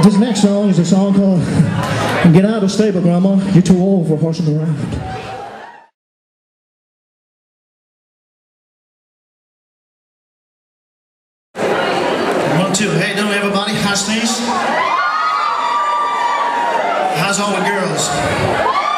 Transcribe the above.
This next song is a song called Get Out of the Stable, Grandma. You're too old for horsing around. 1, 2. Hey, doing everybody? How's things? How's all the girls?